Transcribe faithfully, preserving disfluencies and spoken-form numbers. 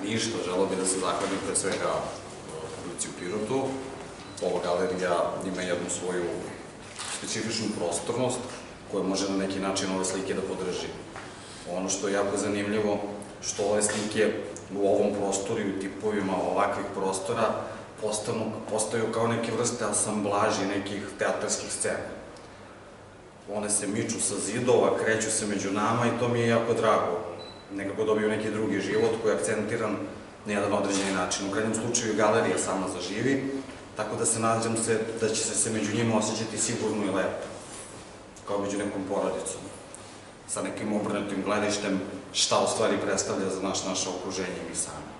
ništa, želeo bih da se zahvalim pre svega publici u Pirotu. Ova galerija ima jednu svoju specifičnu prostornost koja može na neki način ove slike da podrži. Ono što je jako zanimljivo, što ove slike u ovom prostoru i u tipovima ovakvih prostora postaju kao neke vrste asamblaži nekih teatarskih scena. One se miču sa zidova, kreću se među nama i to mi je jako drago. Nekako dobiju neki drugi život koji je akcentiran na jedan određeni način. U krajnjem slučaju galerija sama zaživi, tako da se nadam se da će se među njima osjećati sigurno i lepo, kao među nekom porodicom, sa nekim obrnutim gledištem šta u stvari predstavlja za naše okruženje i mi sami.